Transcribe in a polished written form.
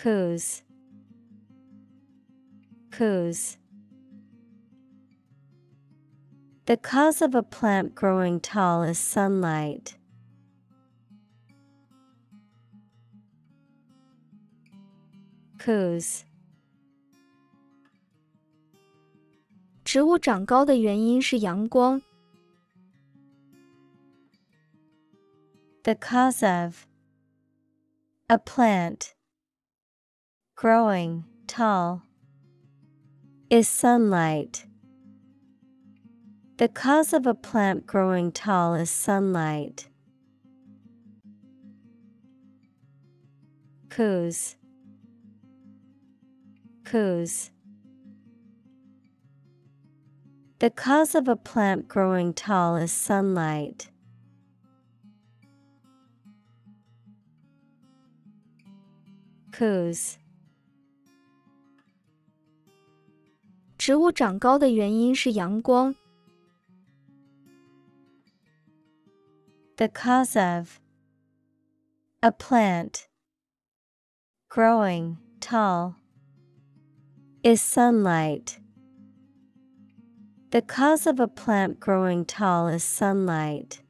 kɔːz, kɔːz. The cause of a plant growing tall is sunlight. kɔːz. 植物长高的原因是阳光。 The cause of a plant growing tall is sunlight. The cause of a plant growing tall is sunlight. kɔːz, kɔːz. The cause of a plant growing tall is sunlight. kɔːz. 植物长高的原因是阳光。 The cause of a plant growing tall is sunlight. The cause of a plant growing tall is sunlight.